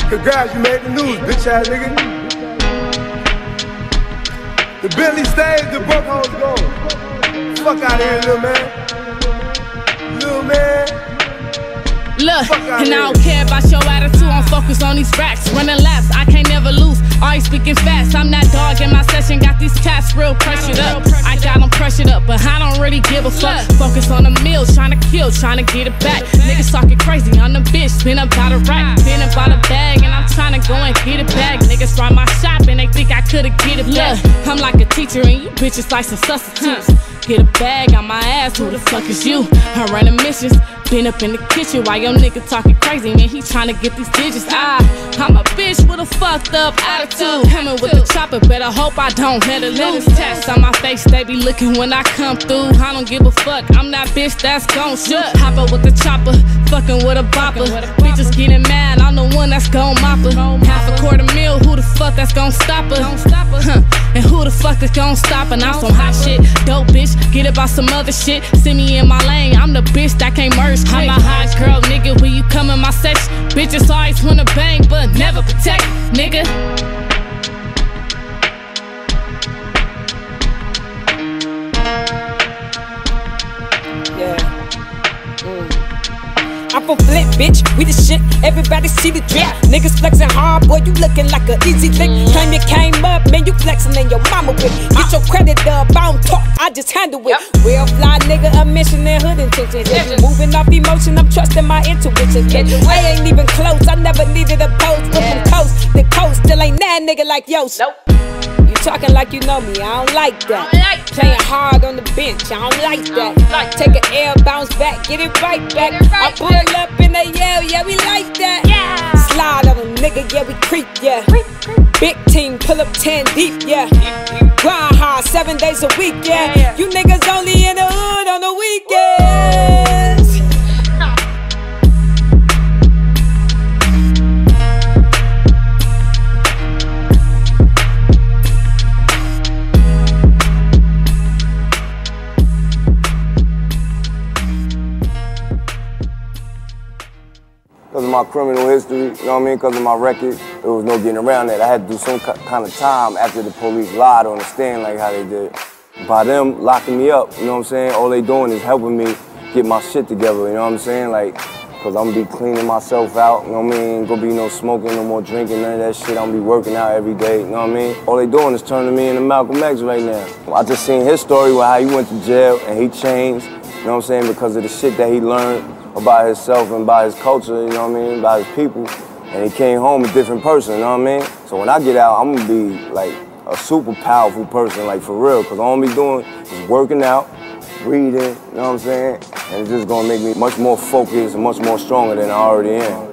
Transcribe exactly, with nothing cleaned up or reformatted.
Congrats, you made the news, bitch ass nigga. The Bentley stays, the broke hoes go. Fuck out of here, little man. Little man. Look, and I don't care about your attitude, I'm focused on these racks. Running laps, I can't never lose, always speaking fast. I'm that dog in my session, got these cats real pressured up. I got them pressured up, but I don't really give a fuck. Focus on the meals, trying to kill, trying to get it back. Niggas talking crazy on the bitch, been about a rack. Been about a bag, and I'm trying to go and get it back. Niggas run my shop, and they think I could've get it back. I'm like a teacher, and you bitches like some substitutes. Get a bag on my ass, who the fuck is you? I run the missions, been up in the kitchen while your nigga talking crazy, man, he tryna get these digits. Ah, I'm a bitch with a fucked up attitude. Coming with the chopper, better hope I don't let it lose. Tats on my face, they be looking when I come through. I don't give a fuck, I'm that bitch that's gon' shoot. Hop up with the chopper, fucking with a bopper. Bitches getting mad, I'm the one that's gon' mop her. Half a quarter mil, who the fuck that's gon' stop her? Huh. And who the fuck that's gon' stop her? Now some hot shit, dope bitch, get about some other shit. See me in my lane, I'm the bitch that can't merge quick. I'm a hot girl, nigga, when you come in my section. Bitches always wanna bang, but never protect, nigga. Yeah. Mm. I'm from Flint, bitch, we the shit, everybody see the drip. Niggas flexing hard, boy, you looking like a easy lick. Claim you came up, man, you flexing and your mama with. Get your credit up, I don't talk, I just handle it. Real fly nigga, a mission and hood intention. Moving off emotion, I'm trusting my intuition. I ain't even close, I never needed a pose. But from coast to coast, still ain't that nigga like Yost. Nope. Talking like you know me, I don't like that. Don't like Playing that. hard on the bench, I don't like that. Don't like Take an L, bounce back, get it right back. It right I pull back. up in the yell, yeah, we like that. Yeah. Slide on a nigga, yeah, we creep, yeah. Creep, creep. Big team, pull up ten deep, yeah. Grind hard, seven days a week, yeah. yeah, yeah. You niggas only in the hood on the weekends. Because of my criminal history, you know what I mean, because of my record, there was no getting around that. I had to do some kind of time after the police lied on the stand like how they did. By them locking me up, you know what I'm saying, all they doing is helping me get my shit together, you know what I'm saying, like, because I'm gonna be cleaning myself out, you know what I mean, ain't gonna be no smoking, no more drinking, none of that shit. I'm gonna be working out every day, you know what I mean. All they doing is turning me into Malcolm X right now. I just seen his story with how he went to jail and he changed, you know what I'm saying, because of the shit that he learned about himself and about his culture, you know what I mean, about his people, and he came home a different person, you know what I mean? So when I get out, I'm gonna be like a super powerful person, like for real, because all I'm be doing is working out, reading, you know what I'm saying? And it's just gonna make me much more focused and much more stronger than I already am.